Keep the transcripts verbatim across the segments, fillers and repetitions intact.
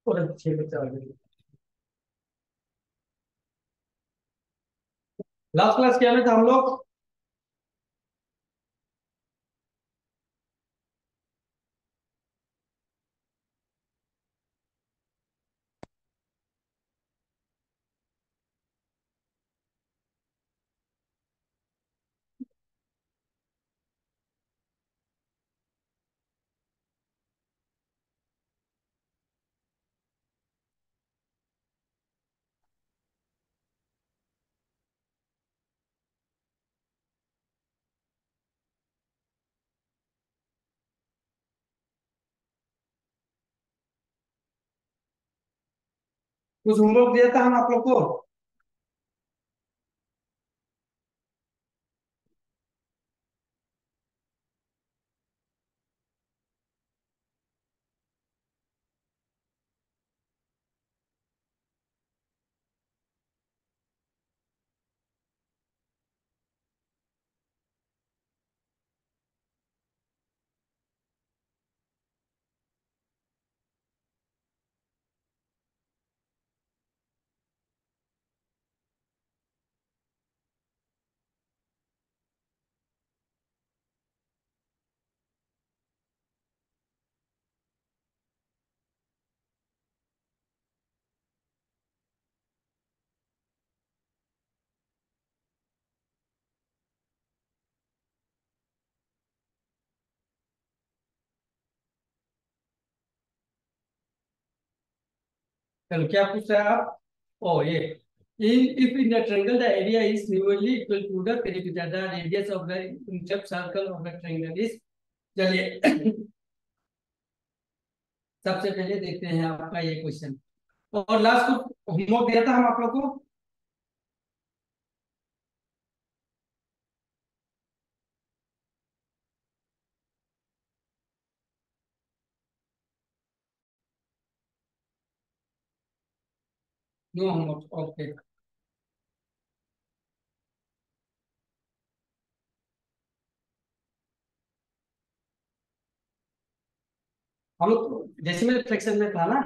और छह बच्चा आ गया। लास्ट क्लास क्या में था हम लोग? कुछ होमवर्क दिया था हम आप लोग को? चलो क्या पूछ रहे हैं आप? ओ ये, in if in the triangle the area is nearly equal to the perimeter, the radius of the inclusive circle of the triangle is। चलिए सबसे पहले देखते हैं आपका ये क्वेश्चन। और लास्ट को होमवर्क दिया था हम आप लोग को। No homework, okay. हम लोग डेसिमल फ्रैक्शन में था ना?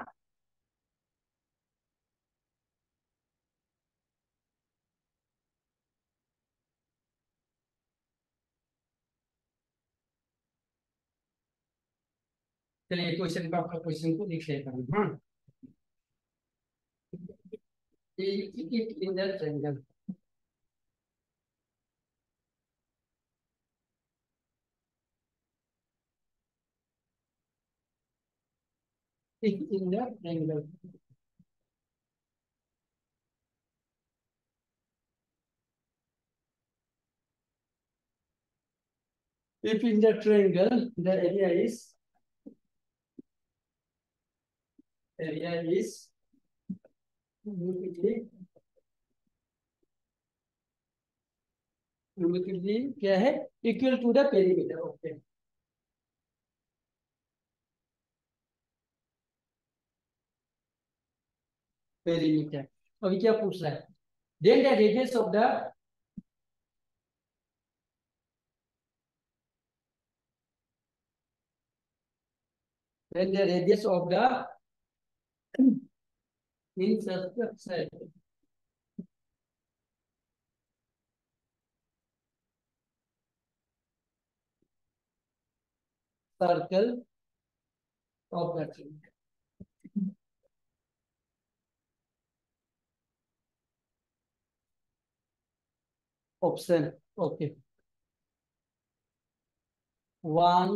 चलिए क्वेश्चन का आपका क्वेश्चन को लिख लेता हूँ। हाँ, in the triangle, in the triangle, if in the triangle the area is area is uniquely uniquely क्या है, equal to the perimeter, okay. Perimeter. अभी क्या पूछ रहा है? Then the radius of the then the radius of the incircle circle of the option, okay. One,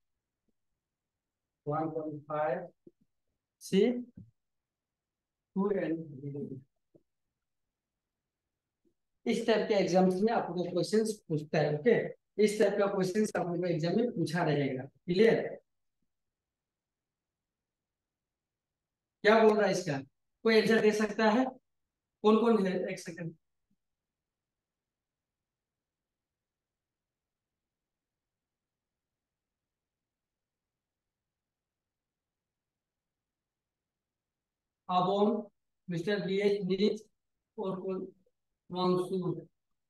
one point five, C, two and. इस type के exams में आपको questions पूछता है, ओके। इस टाइप का क्वेश्चंस आपको एग्जाम में पूछा रहेगा, क्लियर? क्या बोल रहा है इसका? कोई आंसर दे सकता है? कौन कौन है? एक सेकंड। आबोन, मिस्टर बी एच नीरज, और कोई मंसूर,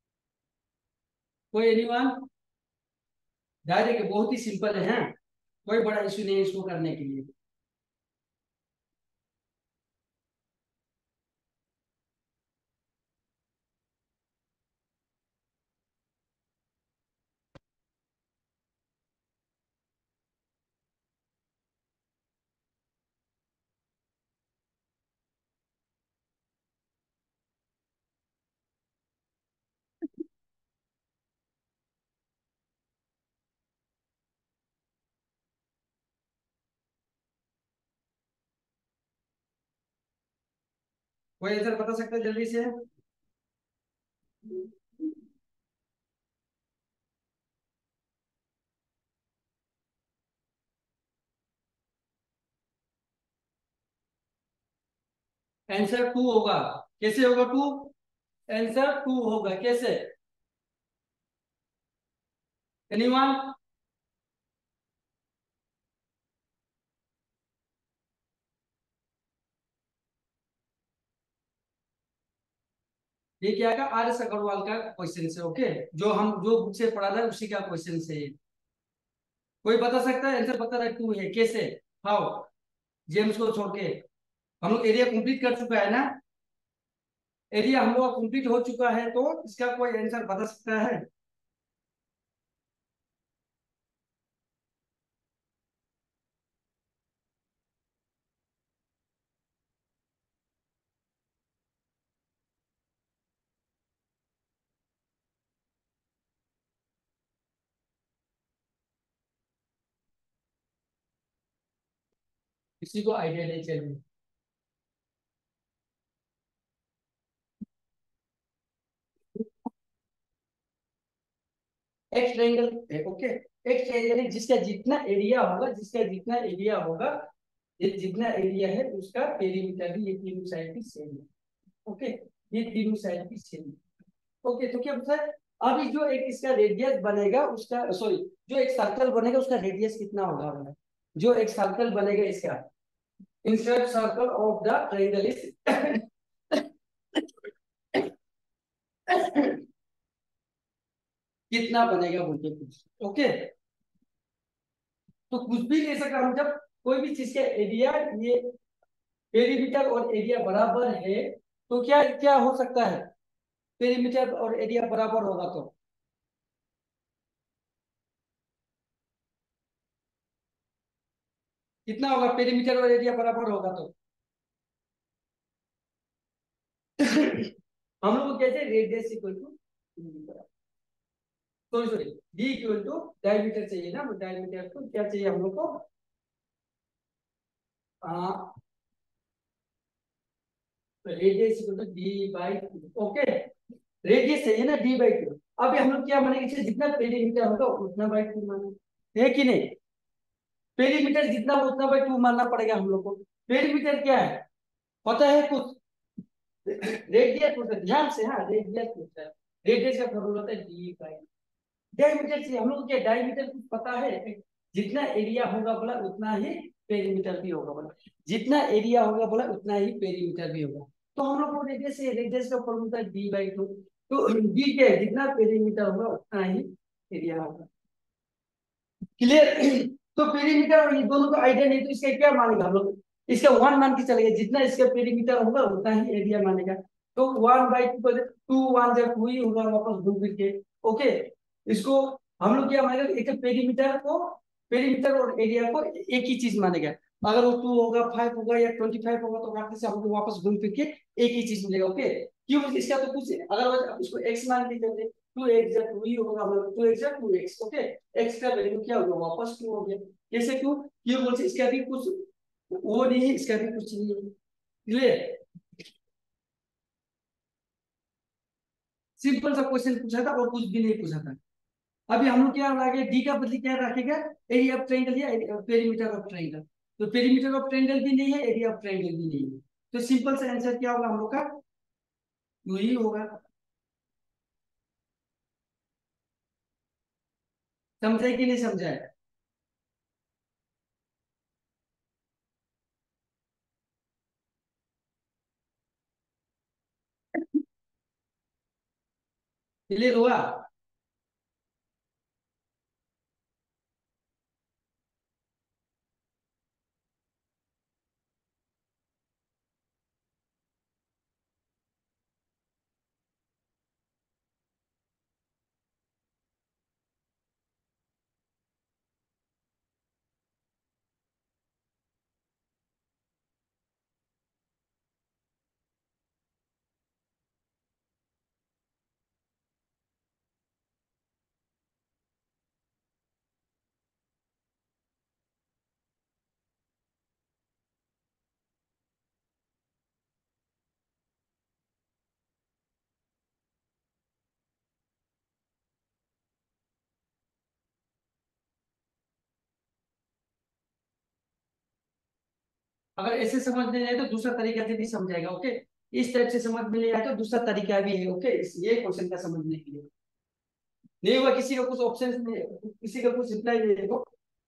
कोई एनीवन? डायरेक्ट बहुत ही सिंपल है, कोई बड़ा इशू नहीं है इसको करने के लिए। कोई आंसर बता सकते हैं जल्दी से? आंसर टू होगा। कैसे होगा टू? आंसर टू होगा कैसे? एनीवन? ये क्या का आर एस अग्रवाल का क्वेश्चन है। ओके, जो हम जो बुक से पढ़ा था उसी का क्वेश्चन है ये। कोई बता सकता है आंसर? बता रहा है टू है कैसे? हाउ? जेम्स को छोड़ के हम लोग एरिया कंप्लीट कर चुका है ना। एरिया हम लोग कंप्लीट हो चुका है, तो इसका कोई आंसर बता सकता है? किसी को आइडिया नहीं चलिए। एक्स ट्रायंगल है। ओके, एक्स ट्रायंगल है जिसका जितना एरिया होगा, जिसका जितना एरिया होगा, ये जितना एरिया है उसका पेरीमीटर भी ये तीनों साइड की सेम है। ओके, ये तीनों साइड की सेम है। ओके, तो क्या होता है? अभी जो एक इसका रेडियस बनेगा उसका, सॉरी, जो एक सर्कल बनेगा उसका रेडियस कितना होगा हमारा? जो एक सर्कल बनेगा इसका, insert circle of the triangle is कितना बनेगा बोलते कुछ। ओके, तो कुछ भी ले सकता हम, जब कोई भी चीज का एरिया, ये पेरीमीटर और एरिया बराबर है, तो क्या क्या हो सकता है? पेरीमीटर और एरिया बराबर होगा तो कितना होगा? पेरीमीटर और एरिया बराबर होगा तो हम लोग को कहते हैं radius equal to, sorry sorry, D equal to diameter चाहिए ना। डायमीटर को क्या चाहिए हम लोग को? Radius equal to D by two. Okay, radius चाहिए ना डी बाई टू। अभी हम लोग क्या मानेंगे? इससे जितना पेरीमीटर होगा उतना बाई टू मानेंगे, है कि नहीं? पेरीमीटर जितना हो उतना बाई टू मानना पड़ेगा हम लोग को। पेरीमीटर क्या है पता है कुछ? रेडियस पूछता है ध्यान से, हाँ रेडियस पूछता है। रेडियस का फॉर्मूला होता है डी बाई। डायमीटर से हम लोग क्या, डायमीटर कुछ पता है? जितना एरिया होगा बोला उतना ही पेरीमीटर भी होगा बोला। जितना एरिया होगा बोला उतना ही पेरीमीटर भी होगा। तो हम लोग को रेडियस से, रेडियस का फॉर्मूला है डी बाई टू। तो डी क्या है? जितना पेरीमीटर होगा उतना ही एरिया होगा। क्लियर? तो पेरीमीटर और ये दोनों का आइडिया नहीं, तो इसका क्या मानेगा हम लोग? इसका वन मान के चलेगा, जितना इसका पेरीमीटर होगा उतना ही एरिया मानेगा। तो one by two, two one जब टू ही होगा वापस घूम फिर के। ओके, इसको हम लोग क्या मानेगा? एक पेरीमीटर को, पेरीमीटर और एरिया को एक ही चीज मानेगा। अगर वो टू होगा, फाइव होगा या ट्वेंटी फाइव होगा, तो वापस से हमको वापस घूम फिर के एक ही चीज मिलेगा। ओके, क्यों? इसका तो कुछ अगर इसको एक्स मान के चलते, टू एक्स या टू ही होगा, मतलब टू एक्स या टू एक्स। ओके, एक्स का वैल्यू क्या होगा? वापस टू हो गया। कैसे टू? क्यों बोलते इसका भी कुछ वो नहीं है, इसका भी कुछ नहीं है। क्लियर? सिंपल सा क्वेश्चन पूछा था और कुछ भी नहीं पूछा था। अभी हम लोग क्या रखेंगे? डी का बदले क्या रखेगा? एरिया ऑफ ट्रायंगल या पेरीमीटर ऑफ ट्रायंगल। तो पेरीमीटर ऑफ ट्रायंगल भी नहीं है, एरिया ऑफ ट्रायंगल भी नहीं है। तो सिंपल सा आंसर क्या होगा हम लोग का? वही होगा। समझे कि नहीं समझा है? क्लियर हुआ? अगर ऐसे समझ नहीं आए तो दूसरा तरीका से भी समझाएगा। ओके, इस टाइप से समझ में नहीं आए तो दूसरा तरीका भी है। ओके, ये क्वेश्चन का समझने के लिए नहीं हुआ, किसी का कुछ ऑप्शन नहीं, किसी का कुछ रिप्लाई नहीं देखो।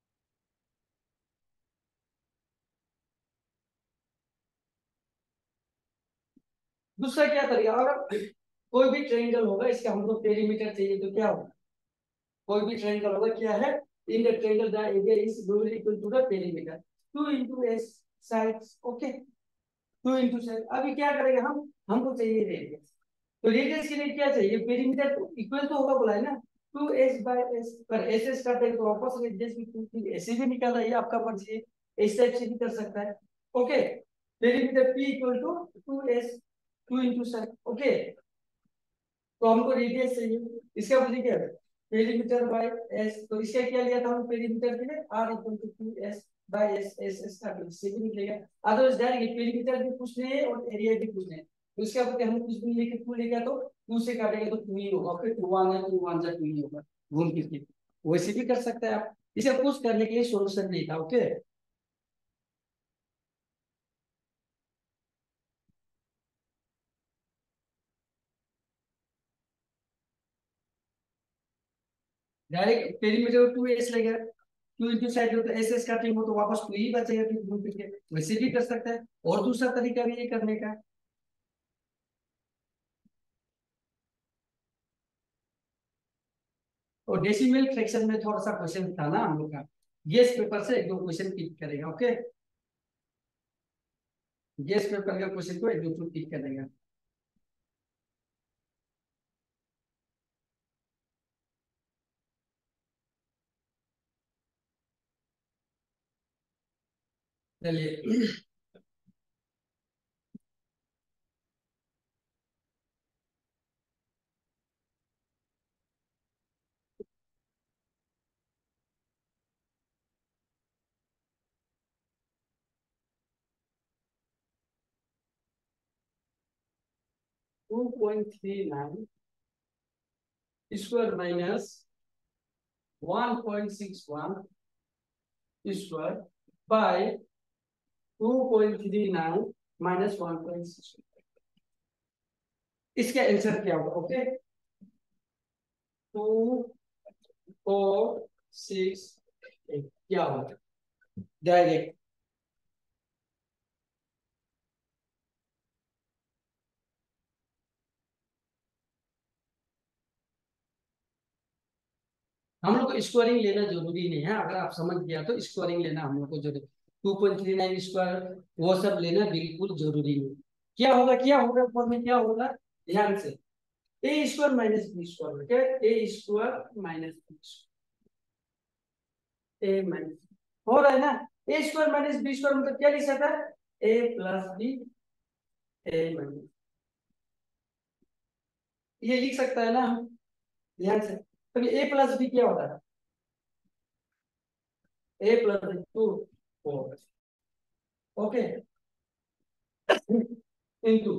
दूसरा क्या तरीका, अगर कोई भी ट्रायंगल होगा, इसका हमको पेरीमीटर चाहिए तो क्या होगा, कोई भी ट्रायंगल होगा क्या है, in the triangle the area is equal to the perimeter two into S sides. Okay, two into side. अभी क्या करेंगे हम, हमको चाहिए रेडियस, तो रेडियस के लिए क्या चाहिए, पेरीमीटर इक्वल तो होगा बोला है ना, टू एस बाय एस, पर एस एस करते हैं तो वापस रेडियस भी टू ऐसे भी निकाल रहा है, आपका मर्जी है, इस टाइप से भी कर सकता है। Okay, perimeter P equal to two S, two into side. Okay, तो हमको रेडियस चाहिए, इसका मुझे क्या है, पेरीमीटर बाय एस, तो इसका क्या लिया था हम पेरीमीटर के लिए, R equal to two S by S, S S का से भी निकलेगा। अदरवाइज डायरेक्ट पेरीमीटर भी पूछने हैं और एरिया भी पूछने हैं, तो इसका मतलब हम कुछ भी लेके टू लेगा तो टू से काटेगा तो टू ही होगा, फिर टू वन है टू वन जा टू ही होगा, घूम फिर के वैसे भी कर सकते हैं आप, इसे कुछ करने के लिए सोल्यूशन नहीं था। Okay, direct perimeter two S लगेगा, टू इंटू साइड हो तो एस एस काटेंगे तो वापस टू ही बचेगा, फिर घूम फिर के वैसे भी कर सकता है, और दूसरा तरीका भी ये करने का। और डेसिमल फ्रैक्शन में थोड़ा सा क्वेश्चन था ना हम लोग का, गेस पेपर से एक दो क्वेश्चन पिक करेगा। ओके, गेस पेपर का क्वेश्चन को एक दो पिक करेगा। चलिए, two point three nine square minus one point six one square by two point three nine minus one point six, इसका आंसर क्या होगा। Okay, two four six eight क्या होगा डायरेक्ट, हम लोग को स्क्वायरिंग लेना जरूरी नहीं है, अगर आप समझ गया तो स्क्वायरिंग लेना हम लोग को जरूरी, two point three nine square वो सब लेना बिल्कुल जरूरी नहीं। क्या होगा, क्या होगा ऊपर में क्या होगा, ध्यान से, A square minus B square, क्या, A square minus B, A minus हो रहा है ना, A square minus B square मतलब क्या लिख सकता है, A plus B, A minus, ये लिख सकता है ना हम, ध्यान से, तो ए प्लस बी क्या होता है, A plus B two four, okay, into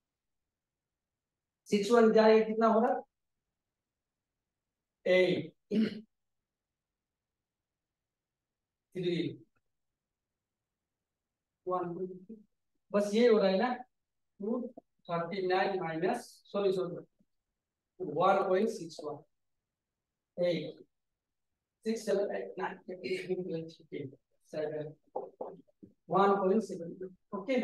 six one जाएगा कितना होगा, एट थ्री वन, बस ये हो रहा है ना, two thirty nine minus, sorry sorry, one point six one, eight six seven eight nine seven, one point seven, okay,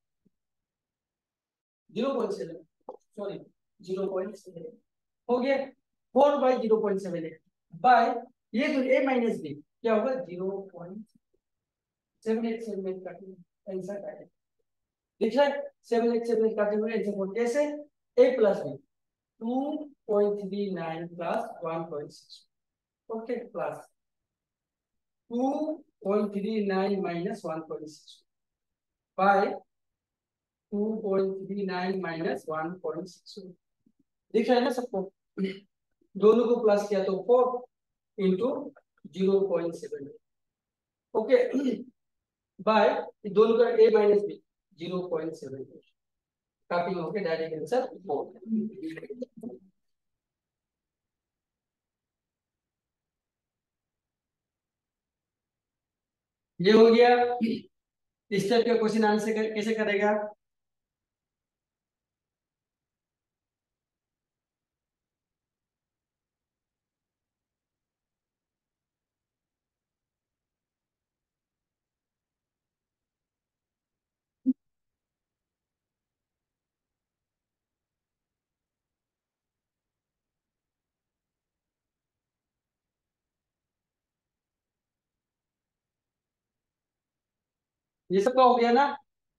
zero point seven, sorry zero point seven हो गया, four by zero point seven eight by, ये तो A minus B क्या होगा, zero point seven eight seven eight काटेंगे answer का लिख रहा है, सेवन एट सेवन एट काटेंगे आंसर को कैसे, A plus B to point three nine plus one point six, okay, plus two point three nine minus one point six by two point three nine minus one point six, दिख रहा है ना सबको, दोनों को plus किया तो four into zero point seven, okay, by दोनों का A minus B zero point seven, काफी होके डायरेक्ट आंसर फोर। ये हो गया इस टाइप का क्वेश्चन आंसर कैसे करेगा? ये सबका हो गया ना?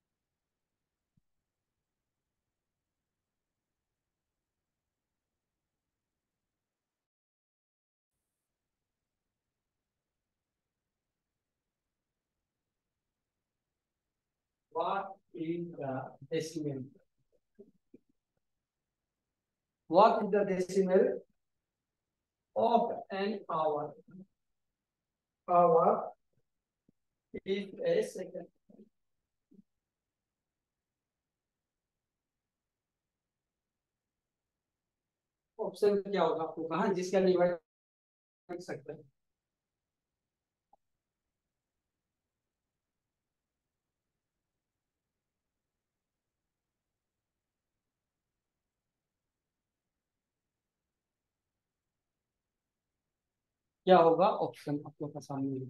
What is the decimal? What is the decimal of an hour? Hour is a second. Option क्या होगा आपको कहा जिसका डिवाइड कर सकते हैं? क्या होगा ऑप्शन आप लोग का सामने?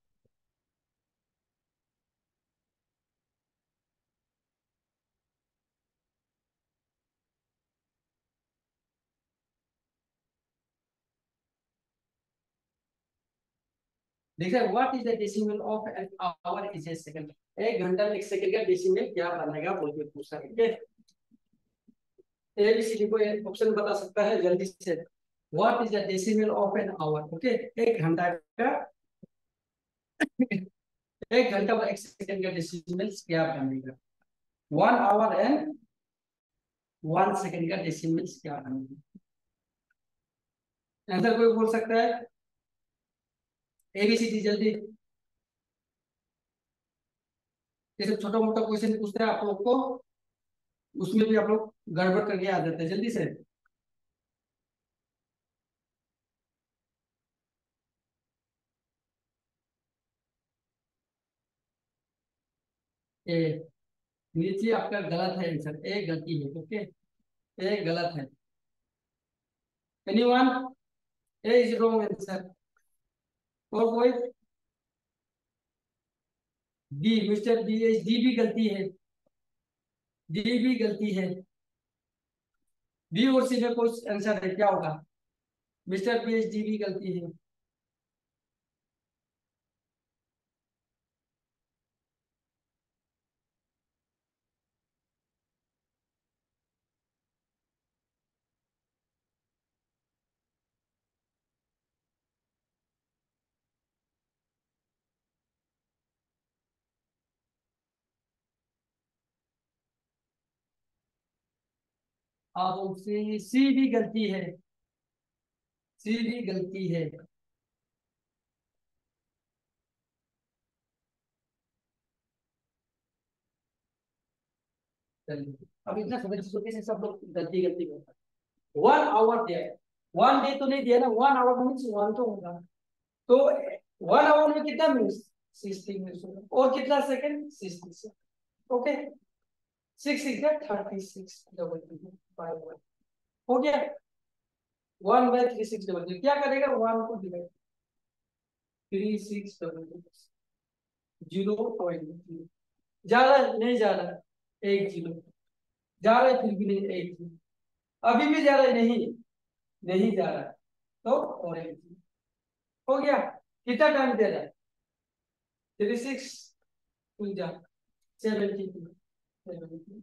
देखिए what is the decimal of an hour is a second. एक घंटा में एक सेकंड का डेसिमल क्या बनेगा बोल के पूछा है। एबीसीडी को ऑप्शन बता सकता है जल्दी से। What is the decimal of an hour? Okay, एक घंटा का एक घंटा में एक सेकंड का डेसिमल क्या बनेगा? One hour and one second का डेसिमल क्या बनेगा? आंसर कोई बोल सकता है? एबीसीडी जल्दी। ये सब छोटा मोटा क्वेश्चन पूछते हैं आप लोग को, उसमें भी आप लोग गड़बड़ करके आ जाते हैं जल्दी से। ए नीचे आपका गलत है आंसर, ए गलती है। ओके, ए गलत है। Anyone? A is wrong answer. और कोई? डी, मिस्टर डी, डी भी गलती है। डी भी गलती है। बी और सी में कुछ आंसर है, क्या होगा? मिस्टर बी एच डी भी गलती है। आप सी सी भी गलती है। सी भी गलती है। चलिए, अब इतना छोटे छोटे से सब लोग गलती गलती करते हैं। वन आवर दिया है, वन डे तो नहीं दिया ना, वन आवर मीन्स वन तो होगा। तो वन आवर में कितना मिनट? सिक्सटी मिनट्स होगा। और कितना second? Sixty second. Okay, six six thirty six double two five one हो गया। One by three six double two क्या करेगा? वन को divide three six double two zero point zero. ज्यादा नहीं जा रहा, एक जीरो जा रहा है, फिर भी नहीं, एक जीरो अभी भी जा रहा है, नहीं नहीं जा रहा है, तो और एक जीरो हो गया। कितना टाइम दे रहा है? थ्री सिक्स टू जा seventy two, seventy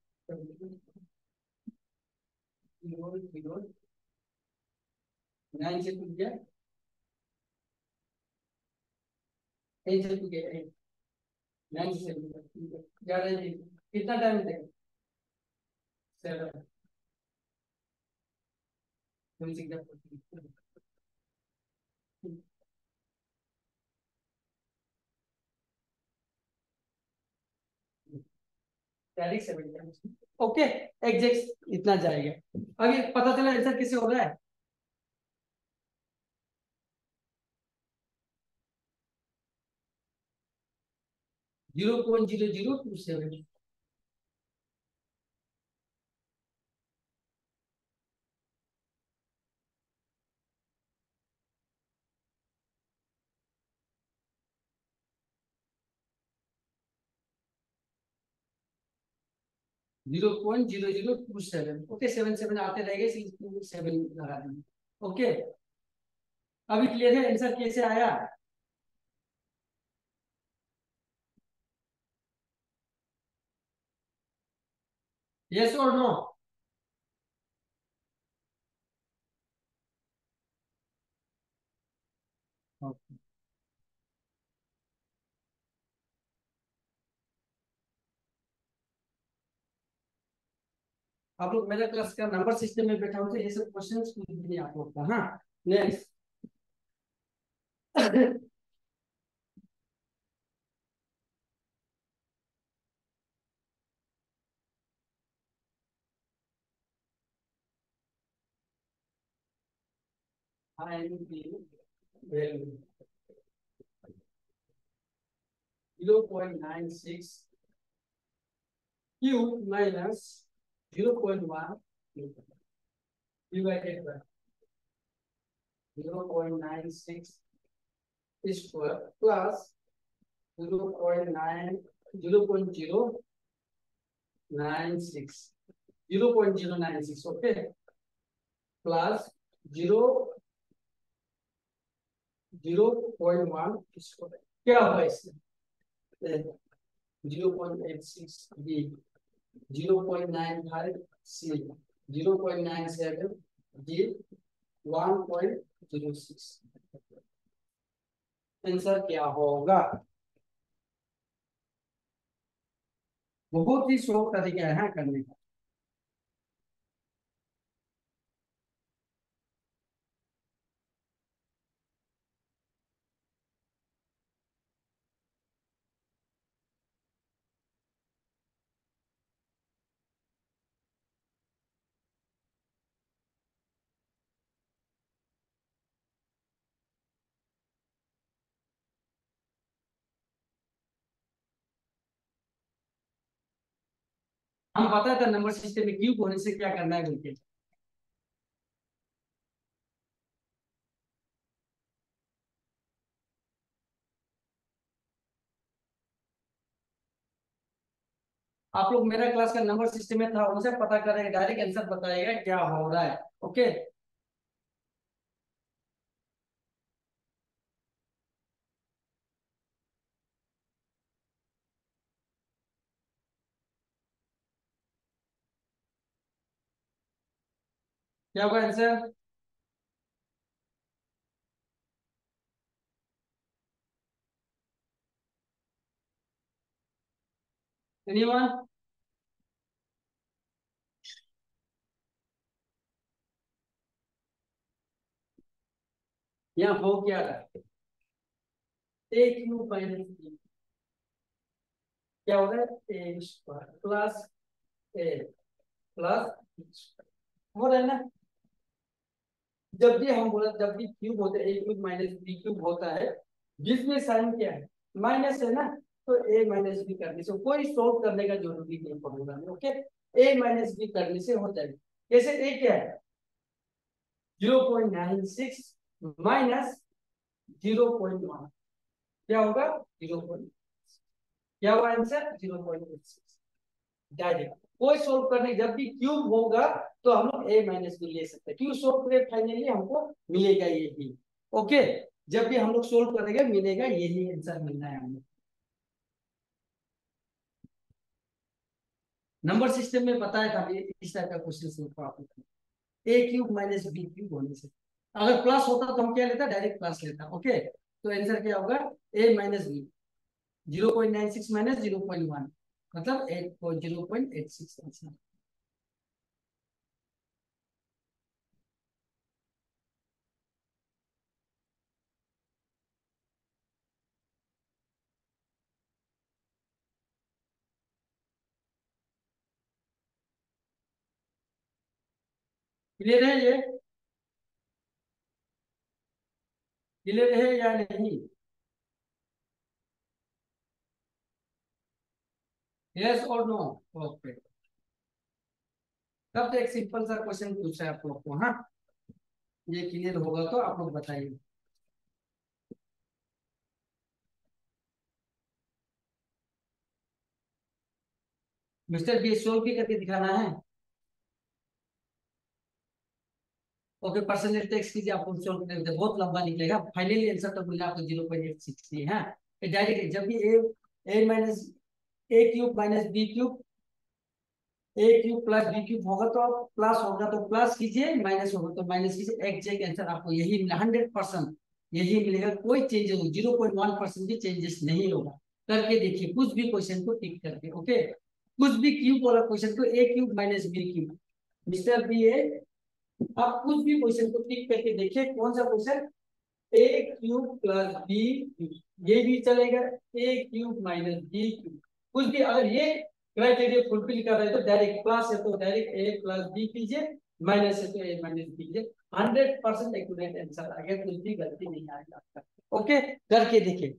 zero zero nine से टू गया, एट से टू गया एट, नाइन से सेवन जा रहा है। कितना टाइम देगा? सेवन ओके, एग्जैक्ट इतना जाएगा। अभी पता चला आंसर कैसे हो रहा है? Zero point zero zero two seven. Zero point zero zero two seven. Okay, seven seven आते रहेंगे, इसलिए सेवन लगा देंगे। ओके, अभी क्लियर है आंसर कैसे आया? यस और नो? आप लोग मेरे क्लास का नंबर सिस्टम में बैठा होते, ये सब क्वेश्चन कुछ भी नहीं आप लोग का। हाँ, next. Zero point nine six Q minus zero point one divided by zero point nine six square plus zero point nine zero point zero nine six zero point zero nine six. Okay, plus zero zero point one square. क्या होगा इससे? Zero point eight six B, zero point nine five C, zero point nine seven D, one point zero six. Answer क्या होगा? बहुत ही शौक तरीका है हाँ, करने का। हम पता था नंबर सिस्टम में क्यूब होने से क्या करना है बोलते। आप लोग मेरा क्लास का नंबर सिस्टम में था, उनसे पता करेंगे, डायरेक्ट आंसर बताएगा क्या हो रहा है। ओके, क्या होगा आंसर? एनीवन? यहाँ हो क्या रहा है? ए क्यूब माइनस बी, क्या हो रहा है? A square plus A plus हो रहा है ना। जब भी हम बोला, जब भी क्यूब होता है, A cube minus B cube होता है, जिसमें साइन क्या है? माइनस है ना। तो ए माइनस बी करने से कोई सोल्व करने का जरूरी नहीं पड़ेगा। ओके, ए माइनस बी करने से हो जाएगा। कैसे? ए क्या है? Zero point nine six minus zero point one, क्या होगा? जीरो पॉइंट, क्या हुआ आंसर? Zero point eight six. Direct कोई सोल्व करने, जब भी क्यूब होगा तो हम लोग ए माइनस बी ले सकते हैं। क्यूब सोल्व करें फाइनली हमको मिलेगा यही। ओके, जब भी हम लोग सोल्व करेंगे मिलेगा यही आंसर मिलना है हमें। नंबर सिस्टम में बताया था ये, इस टाइप का क्वेश्चन सोल्व आप A cube minus B cube होने से। अगर प्लस होता तो हम क्या लेता? डायरेक्ट प्लस लेता। ओके, तो आंसर क्या होगा? A minus B, zero point nine six minus zero point one, मतलब eight zero point eight six answer. Clear है ये? क्लियर है या नहीं? यस और नो? ओके, तब तो एक सिंपल सा क्वेश्चन पूछा है आप लोग को। हाँ, ये क्लियर होगा तो आप लोग बताइए। मिस्टर बी सोल्व भी करके दिखाना है? ओके, परसेंटेज टेक्स कीजिए, आपको सोल्व करके देते हैं। बहुत लंबा निकलेगा, फाइनली आंसर तो मिला आपको zero point eight six three. हाँ, डायरेक्ट जब भी A A minus A cube minus B cube, A cube plus B cube होगा तो प्लस होगा तो प्लस कीजिए, माइनस होगा तो माइनस कीजिए। एग्जैक्ट आंसर आपको यही मिला, हंड्रेड परसेंट। यही मिलेगा, कोई चेंज हो जीरो पॉइंट वन परसेंट भी चेंजेस नहीं होगा। करके देखिए कुछ भी क्वेश्चन को टिक करके। ओके, कुछ भी क्यूब वाला क्वेश्चन को A cube minus B cube, mister B A, आप कुछ भी क्वेश्चन को टिक करके देखिए कौन सा question. A cube plus B cube, ये भी चलेगा। A cube minus B cube, कुछ भी अगर ये क्राइटेरिया फुलफिल कर रहे हैं तो डायरेक्ट प्लस है तो डायरेक्ट ए प्लस बी कीजिए, माइनस है तो ए माइनस बी कीजिए। हंड्रेड परसेंट एक्यूरेट आंसर आएगा, कुछ भी गलती नहीं आएगा आपका। ओके, करके देखिए।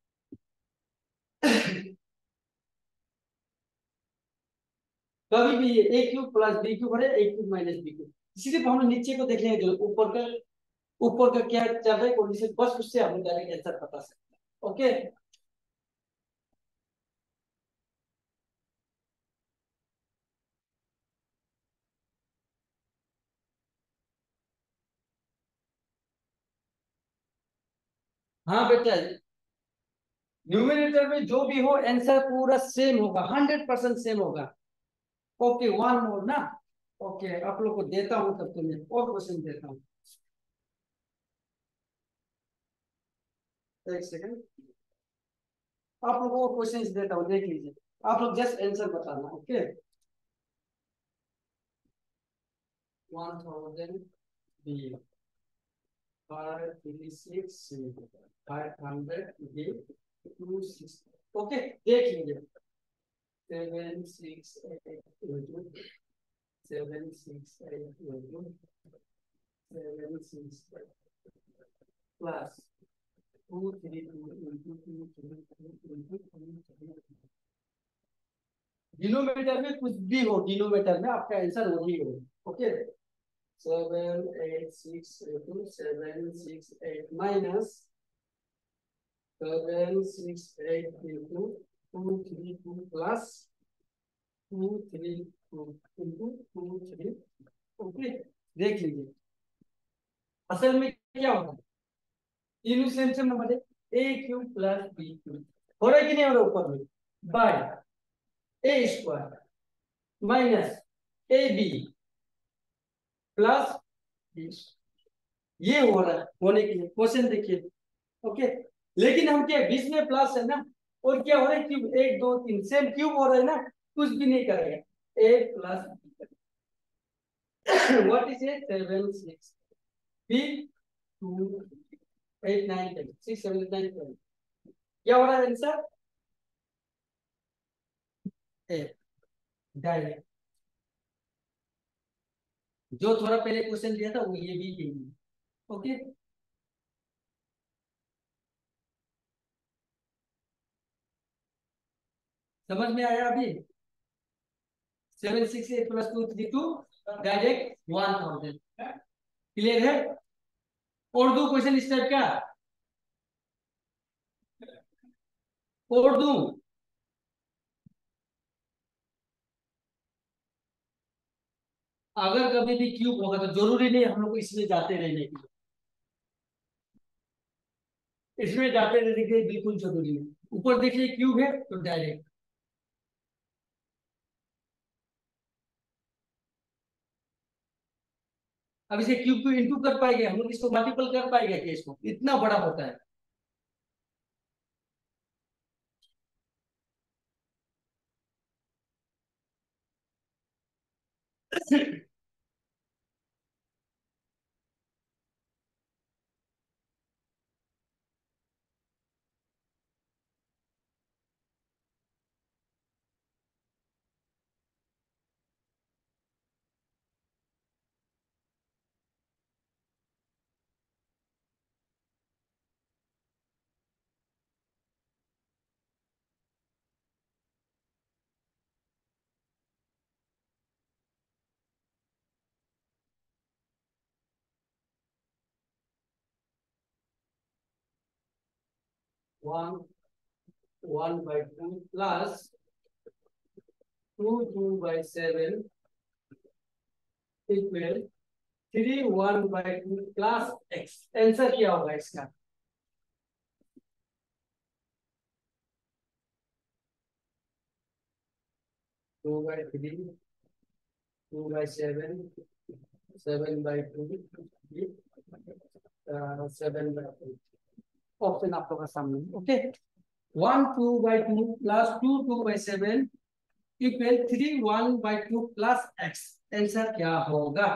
कभी भी ये A cube plus B cube है, A cube minus B cube, सिर्फ हम नीचे को देख लेंगे, जो ऊपर का ऊपर का क्या चल रहा है कंडीशन, बस उससे हम डायरेक्ट आंसर बता सकते हैं। ओके, हाँ बेटा, न्यूमिनेटर में जो भी हो आंसर पूरा सेम होगा, हंड्रेड परसेंट सेम होगा। ओके, वन मोर ना। ओके, आप लोग को देता हूँ, तब तो मैं और क्वेश्चन देता हूँ। एक सेकंड, आप लोगों को क्वेश्चन देता हूँ, देख लीजिए। आप लोग जस्ट आंसर बताना। Okay, one thousand, B, five three six, five hundred, B, two six. Okay, देख लीजिए। Seven six eight, seven six eight, seven six plus two three two into two three two into two three. Denominator में कुछ भी हो, denominator में आपका answer वही हो। Okay, seven eight six two seven six eight minus seven six eight into two three two plus two three two into two three. Okay, देख लीजिए असल में क्या होगा। तीनों सेम सेम नंबर है, A cube plus B cube हो रहा है कि नहीं हो रहा ऊपर में, by A square minus A B plus B, ये हो रहा है होने के लिए क्वेश्चन देखिए। ओके, लेकिन हम क्या बीच में प्लस है ना, और क्या हो रहा है क्यूब, एक दो तीन सेम क्यूब हो रहा है ना, कुछ भी नहीं करेगा। A plus what is A, seven six, B two, eight nine ten, six seven eight nine ten, क्या हो रहा है आंसर, ए, डायरेक्ट। जो थोड़ा पहले क्वेश्चन दिया था वो ये भी यही है। ओके, समझ में आया अभी? Seven six eight plus two three two, direct one thousand. Clear है? और दो क्वेश्चन इस टाइप का, और दो। अगर कभी भी क्यूब होगा तो जरूरी नहीं हम लोग को इसमें जाते रहने की, इसमें जाते रहने के लिए बिल्कुल जरूरी नहीं। ऊपर देखिए क्यूब है तो डायरेक्ट। अब इसे क्यूब को इंटू कर पाएंगे हम लोग, इसको मल्टीपल कर पाएंगे कि इसको, इतना बड़ा होता है। One one by two plus two two by seven equal three one by two plus X. Answer क्या होगा इसका? Two by three, two by seven, seven by two, seven by two. Option आप लोगों का सामने। Okay, one two by two plus two two by seven equal three one by two plus X. Answer क्या होगा?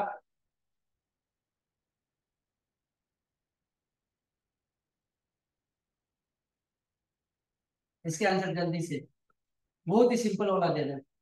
इसके answer जल्दी से, बहुत ही सिंपल वाला देना है।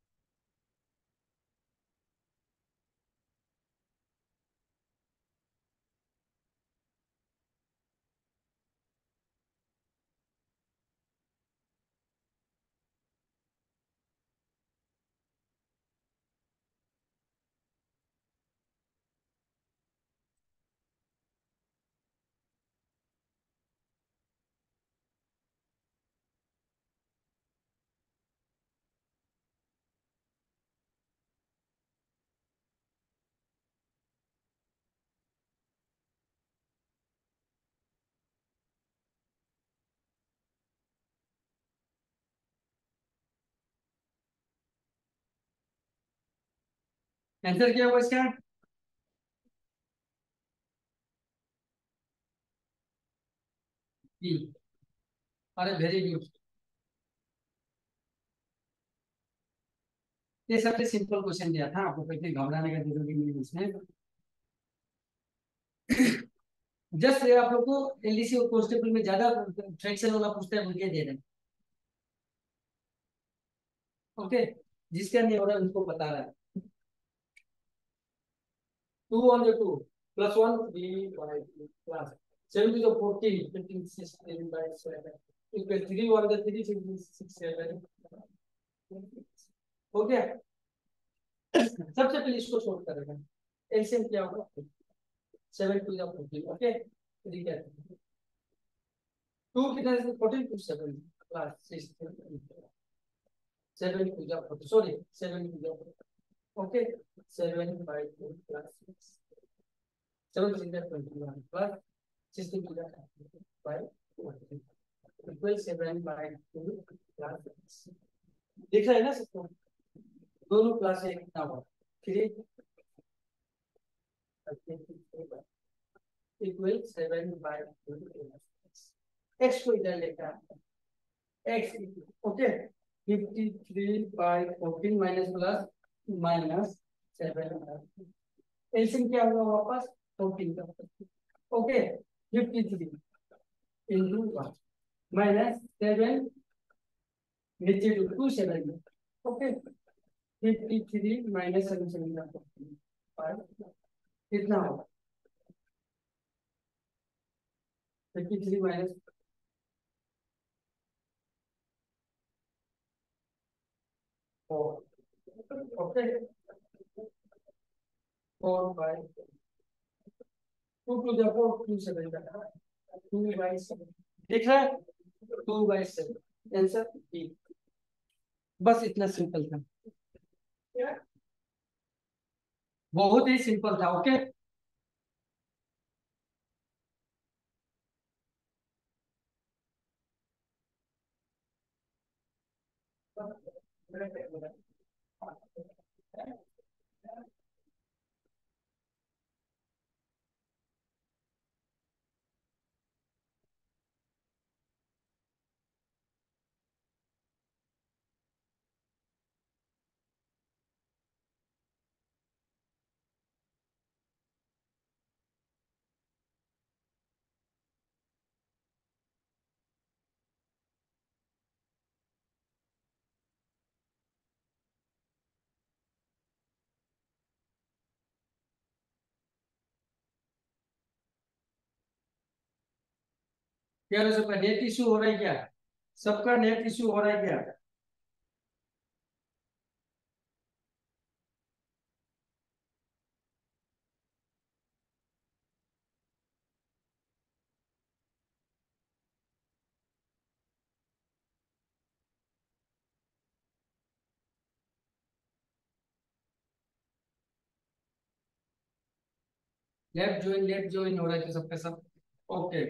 आंसर क्या होगा इसका? बी। अरे वेरी गुड। ये सबसे सिंपल क्वेश्चन दिया था आपको, इतने घबराने का जरूरी नहीं है इसमें। जस्ट आप लोग को एलडीसी और कॉन्स्टेबल में ज्यादा फ्रैक्शन वाला पूछता है, उनके दे दें। ओके, जिसका नहीं हो रहा है उनको बता रहा है। Two on the two plus one three by two plus seven to the fourteen fifteen sixteen by seven equal three on the three fifteen six seven। हो गया। सबसे पहले इसको सोल्व करेगा। एलसीएम क्या होगा? Seven two the fourteen. Okay, three क्या है? टू कितना है? Fourteen two seven plus six seven two the fourteen, sorry seven two the okay, seven by two plus six seven two the twenty one plus sixteen two the five equal seven by two plus six. दिख रहा है ना सबको? दोनों plus एक कितना हुआ? Three equal seven by two plus X को इधर लेकर X. Okay, fifty three by fourteen minus plus minus seven. LCM क्या होगा वापस? फोर्टीन का। Okay, fifty three into one minus seven नीचे two two seven. Okay, fifty three minus seven seven का fourteen five कितना होगा? Fifty three minus four. Okay, four by two two the four two seven का two by seven. दिख रहा है? Two by seven answer B. बस इतना simple था, बहुत ही सिंपल था। ओके, क्या हो सबका नेट इश्यू हो रहा है क्या? सबका नेट इश्यू हो रहा है क्या? लेफ्ट ज्वाइन लेफ्ट ज्वाइन हो रहा है तो सबका सब ओके।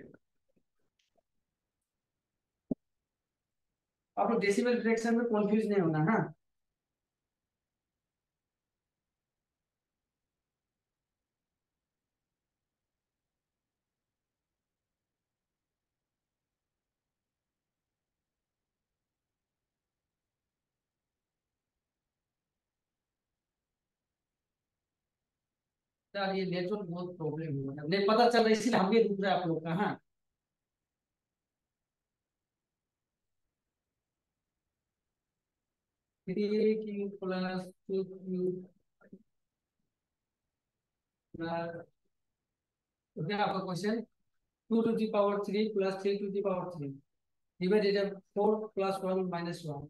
आप लोग डेसिमल फ्रैक्शन में कंफ्यूज नहीं होना। हाँ, यार ये नेटवर्क बहुत प्रॉब्लम हो रहा है, नहीं पता चल रहा है, इसीलिए हम भी रुक रहे हैं आप लोग का। हाँ, three Q plus two Q plus, क्या आपका question? Two two the power three plus three two the power three divided four plus one minus one.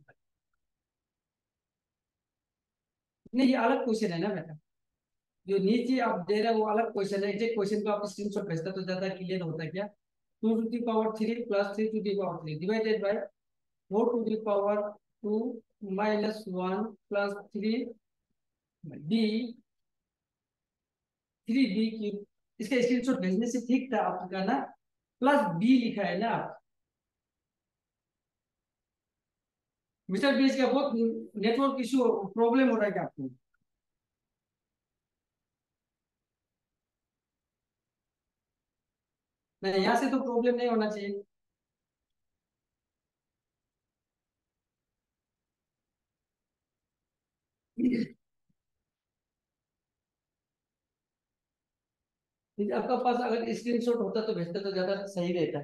नहीं, ये अलग क्वेश्चन है ना बेटा, जो नीचे आप दे रहे हो वो अलग क्वेश्चन है। एग्जैक्ट क्वेश्चन को आप स्क्रीनशॉट भेजता तो ज्यादा क्लियर होता है। क्या? Two two the power three plus three two the power three divided by four two the power two minus one plus three D three D cube. इसका स्क्रीनशॉट भेजने से ठीक था आपका ना, प्लस बी लिखा है ना आप। मिस्टर बीस का बहुत नेटवर्क इशू प्रॉब्लम हो रहा है क्या आपको? नहीं, यहाँ से तो प्रॉब्लम नहीं होना चाहिए। आपका पास अगर स्क्रीनशॉट होता तो भेजते तो ज्यादा सही रहता।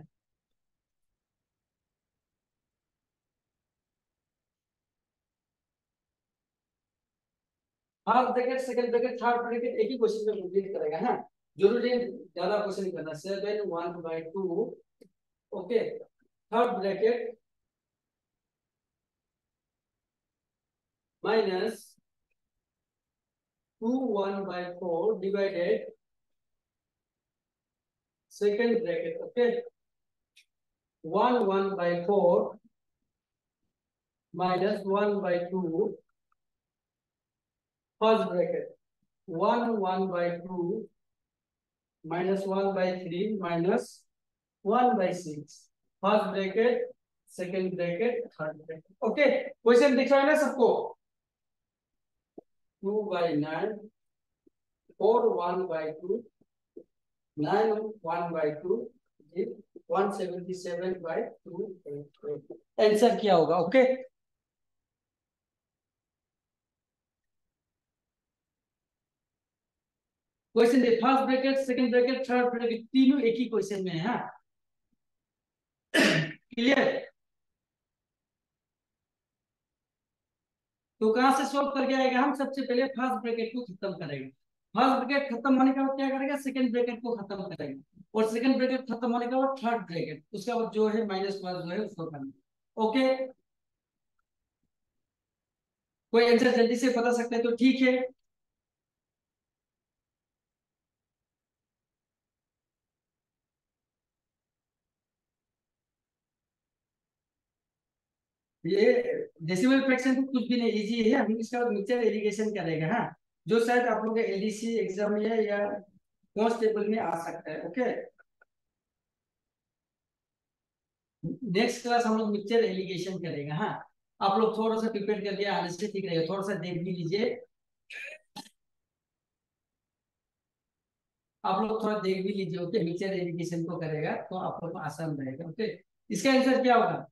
First bracket second bracket third bracket एक ही क्वेश्चन में कंप्लीट करेगा ना, जरूरी है ज्यादा क्वेश्चन करना। Seven one by two, okay, third bracket minus two one by four divided second bracket, okay, one one by four minus one by two first bracket, one one by two minus one by three minus one by six first bracket second bracket third bracket. Okay, question दिख रहा है ना सबको? Two by nine, four one by two, nine one by two, one seventy seven by two, answer क्या होगा? Okay, question दे first bracket second bracket third bracket तीनों एक ही क्वेश्चन में है। हाँ, क्लियर? तो कहां से सॉल्व करके आएगा? हम सबसे पहले फर्स्ट ब्रैकेट को खत्म करेंगे। फर्स्ट ब्रैकेट खत्म होने के बाद क्या करेगा? सेकंड ब्रैकेट को खत्म करेंगे, और सेकंड ब्रैकेट खत्म होने के बाद थर्ड ब्रैकेट, उसके बाद जो है माइनस प्लस जो है उसको करना। ओके, कोई आंसर जल्दी से बता सकते हैं तो ठीक है। ये डेसिमल फ्रैक्शन तो कुछ भी नहीं, इजी है। हम इसका मिक्सचर एलिगेशन करेगा। हाँ, जो शायद आप लोग एलडीसी एग्जाम में या कांस्टेबल में आ सकता है। ओके, नेक्स्ट क्लास हम लोग मिक्सचर एलिगेशन करेगा। हाँ, आप लोग थोड़ा सा प्रिपेयर करके आने से ठीक रहेगा, थोड़ा सा देख भी लीजिए। आप लोग थोड़ा देख भी लीजिए। ओके, मिक्सचर एलिगेशन को करेगा तो आप लोग को आसान रहेगा। ओके, इसका आंसर क्या होगा?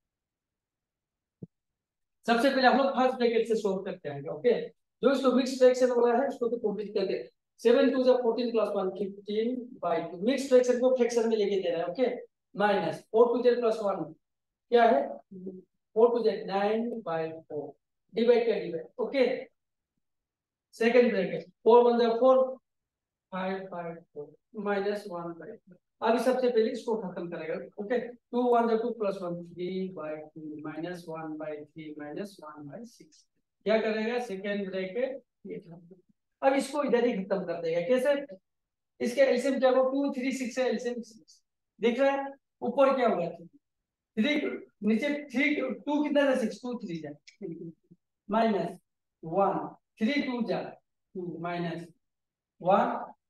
सबसे पहले हम लोग फर्स्ट ब्रैकेट से सॉल्व करते हैं। ओके, जो इसको मिक्स फ्रैक्शन वाला है उसको तो कंप्लीट करके, सेवन टू जा fourteen plus one fifteen by two, mix fraction को फ्रैक्शन में लेके दे रहा है। Okay, minus four two Z plus one क्या है? Four two Z nine by four divide कर divide. Okay, second bracket four one जा four, five five four minus one by two. अभी सबसे पहले इसको खत्म करेगा। ओके, टू वन जा two plus one three by two minus one by three minus one by six. क्या करेगा? सेकेंड ब्रैकेट ये खत्म। अब इसको इधर ही खत्म कर देगा। कैसे? इसके एलसीएम क्या होगा? टू थ्री सिक्स है, एलसीएम सिक्स दिख रहा है। ऊपर क्या होगा? थ्री, नीचे थ्री, टू कितना था? सिक्स, टू थ्री जा माइनस वन, थ्री टू जा two minus one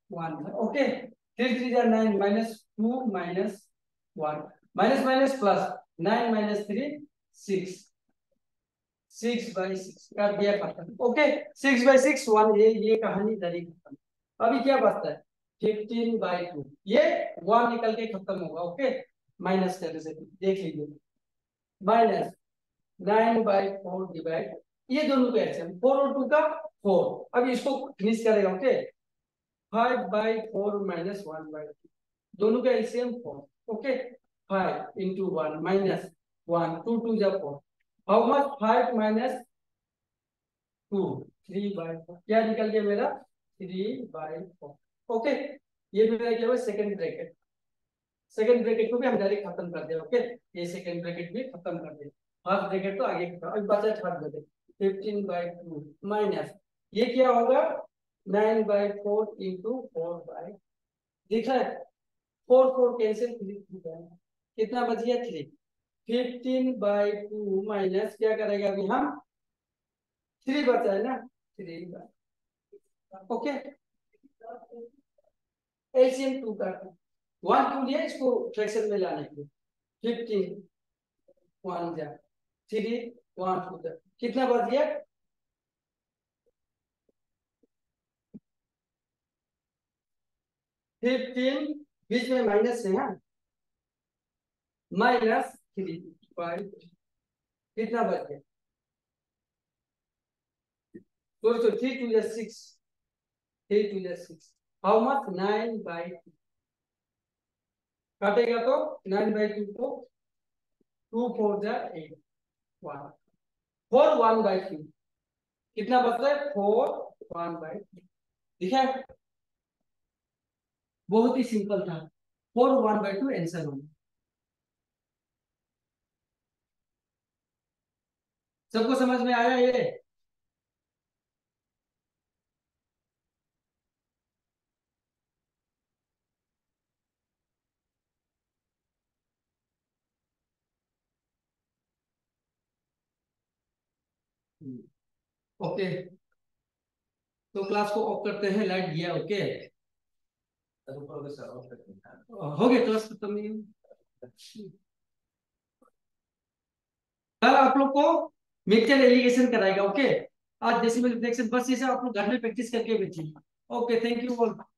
one okay. Three three जा nine minus two minus one minus minus plus nine minus three six six by six कर दिया खत्म okay. Six by six one ये ये कहानी इधर ही खत्म। अभी क्या बचता है फिफ्टीन बाई टू ये वन निकल के खत्म होगा ओके। माइनस करने से देख लीजिए minus nine by four divide ये दोनों का एलसीएम फोर और टू का फोर। अब इसको फिनिश करेगा okay. Five by four minus one by two दोनों का LCM four okay. Five into one minus one two two जा four how much five minus two three by four क्या निकल गया मेरा थ्री बाई फोर ओके। ये मेरा क्या हुआ सेकंड ब्रैकेट। सेकंड ब्रैकेट को भी हम डायरेक्ट खत्म कर दिया ओके। ये सेकंड ब्रैकेट भी खत्म कर दिया फर्स्ट ब्रैकेट तो आगे खत्म। अभी बचा third bracket fifteen by two minus ये क्या होगा nine by four into four by दिख रहा है फोर फोर कैंसिल थ्री कितना बच गया three. Fifteen by two minus क्या करेगा अभी हम थ्री बचा है ना three by okay. LCM two का वन टू लिया इसको फ्रैक्शन में लाने के लिए फिफ्टीन वन जा थ्री वन टू जा कितना बच गया फिफ्टीन बीच में माइनस है हाँ माइनस थ्री फाइव कितना बच गया तो थ्री टू जा सिक्स थ्री टू जा six how much nine by two काटेगा तो नाइन बाई टू को टू फोर जा eight one four one by two कितना बचता है फोर वन बाई टू दिखा है बहुत ही सिंपल था four one by two answer होगा। सबको समझ में आया ये ओके। तो क्लास को ऑफ करते हैं लाइट गया ओके। हो गया क्लास खत्म नहीं कल आप लोग को मिक्सचर एलिगेशन कराएगा ओके। आज डेसिमल फ्रैक्शन बस ये सब आप लोग घर में प्रैक्टिस करके बैठिए ओके। Thank you all.